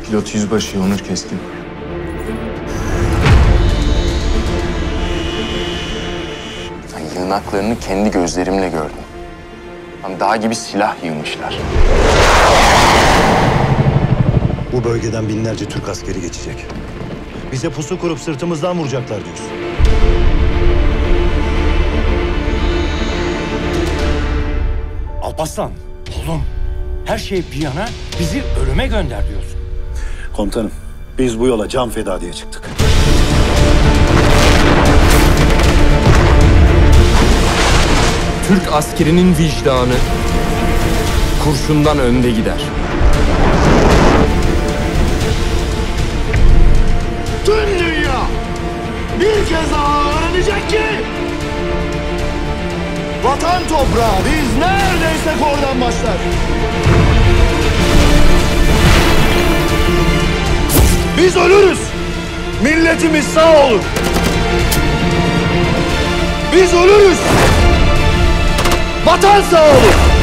Pilot Yüzbaşı Onur Keskin. Yığınaklarını kendi gözlerimle gördüm. Dağ gibi silah yığmışlar. Bu bölgeden binlerce Türk askeri geçecek. Bize pusu kurup sırtımızdan vuracaklar diyorsun. Alparslan, oğlum her şey bir yana bizi ölüme gönder diyorsun. Komutanım, biz bu yola can feda diye çıktık. Türk askerinin vicdanı kurşundan önde gider. Tüm dünya bir kez daha öğrenecek ki vatan toprağı biz neredeysek oradan başlar. Biz ölürüz, milletimiz sağ olur. Biz ölürüz, vatan sağ olur.